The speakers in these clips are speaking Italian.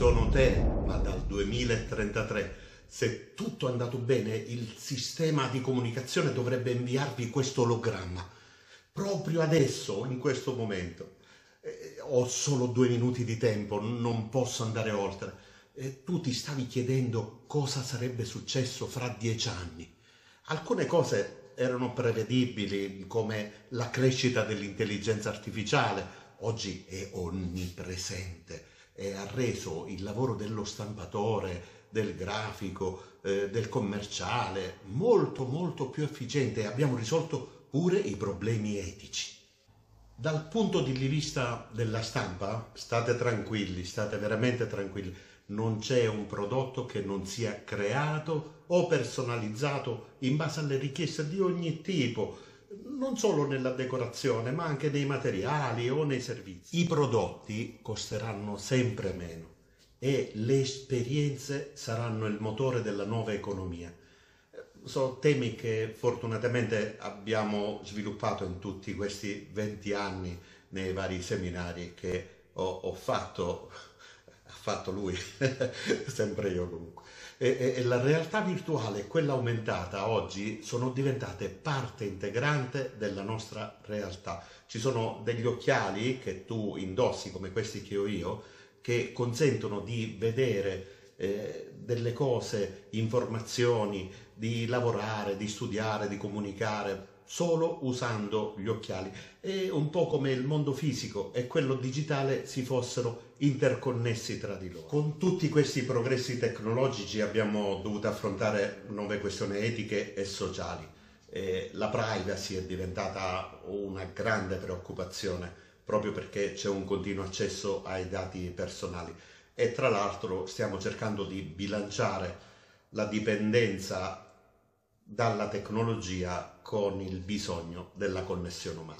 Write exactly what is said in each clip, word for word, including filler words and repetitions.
sono te, ma dal duemilatrentatré. Se tutto è andato bene, il sistema di comunicazione dovrebbe inviarvi questo ologramma. Proprio adesso, in questo momento. Eh, ho solo due minuti di tempo, non posso andare oltre. Eh, tu ti stavi chiedendo cosa sarebbe successo fra dieci anni. Alcune cose erano prevedibili, come la crescita dell'intelligenza artificiale. Oggi è onnipresente e ha reso il lavoro dello stampatore, del grafico, eh, del commerciale molto molto più efficiente, e abbiamo risolto pure i problemi etici. Dal punto di vista della stampa, state tranquilli, state veramente tranquilli, non c'è un prodotto che non sia creato o personalizzato in base alle richieste di ogni tipo, non solo nella decorazione, ma anche nei materiali o nei servizi. I prodotti costeranno sempre meno e le esperienze saranno il motore della nuova economia. Sono temi che fortunatamente abbiamo sviluppato in tutti questi venti anni nei vari seminari che ho, ho fatto, ha fatto lui, sempre io comunque. E, e la realtà virtuale e quella aumentata oggi sono diventate parte integrante della nostra realtà. Ci sono degli occhiali che tu indossi, come questi che ho io, che consentono di vedere eh, delle cose, informazioni, di lavorare, di studiare, di comunicare solo usando gli occhiali. È un po' come il mondo fisico e quello digitale si fossero interconnessi tra di loro. Con tutti questi progressi tecnologici abbiamo dovuto affrontare nuove questioni etiche e sociali. E la privacy è diventata una grande preoccupazione, proprio perché c'è un continuo accesso ai dati personali, e tra l'altro stiamo cercando di bilanciare la dipendenza dalla tecnologia con il bisogno della connessione umana.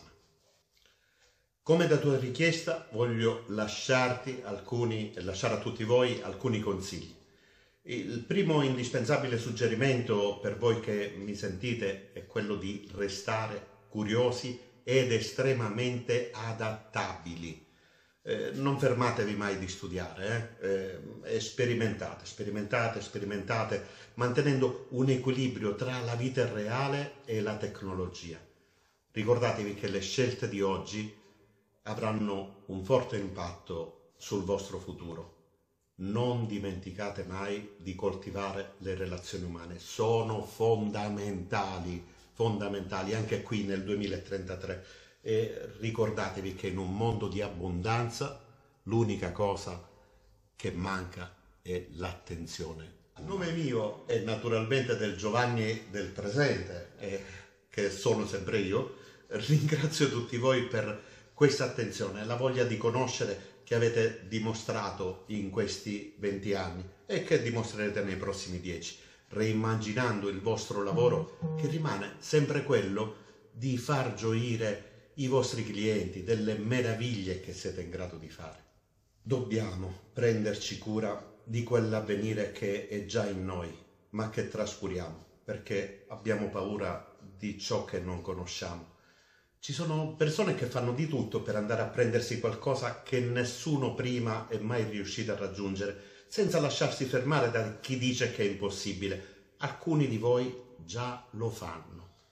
Come da tua richiesta voglio lasciarti alcuni, lasciare a tutti voi alcuni consigli. Il primo indispensabile suggerimento per voi che mi sentite è quello di restare curiosi ed estremamente adattabili. Eh, non fermatevi mai di studiare, eh? Eh, sperimentate, sperimentate, sperimentate, mantenendo un equilibrio tra la vita reale e la tecnologia. Ricordatevi che le scelte di oggi avranno un forte impatto sul vostro futuro. Non dimenticate mai di coltivare le relazioni umane, sono fondamentali, fondamentali anche qui nel duemilatrentatré. E ricordatevi che in un mondo di abbondanza l'unica cosa che manca è l'attenzione. Il nome mio è naturalmente del Giovanni del presente, eh, che sono sempre io. Ringrazio tutti voi per questa attenzione e la voglia di conoscere che avete dimostrato in questi venti anni e che dimostrerete nei prossimi dieci, reimmaginando il vostro lavoro, che rimane sempre quello di far gioire i vostri clienti delle meraviglie che siete in grado di fare. Dobbiamo prenderci cura di quell'avvenire che è già in noi, ma che trascuriamo, perché abbiamo paura di ciò che non conosciamo. Ci sono persone che fanno di tutto per andare a prendersi qualcosa che nessuno prima è mai riuscito a raggiungere, senza lasciarsi fermare da chi dice che è impossibile. Alcuni di voi già lo fanno.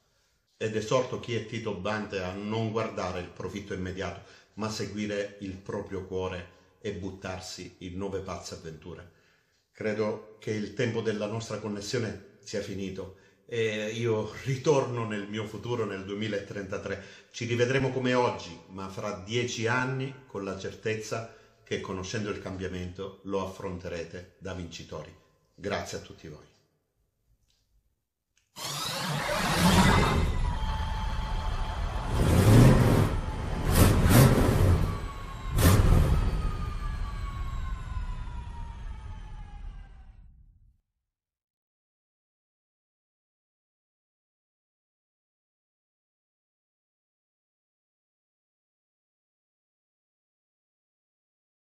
Ed esorto chi è titubante a non guardare il profitto immediato, ma seguire il proprio cuore e buttarsi in nuove pazze avventure. Credo che il tempo della nostra connessione sia finito e io ritorno nel mio futuro nel duemilatrentatré. Ci rivedremo come oggi, ma fra dieci anni con la certezza che, conoscendo il cambiamento, lo affronterete da vincitori. Grazie a tutti voi.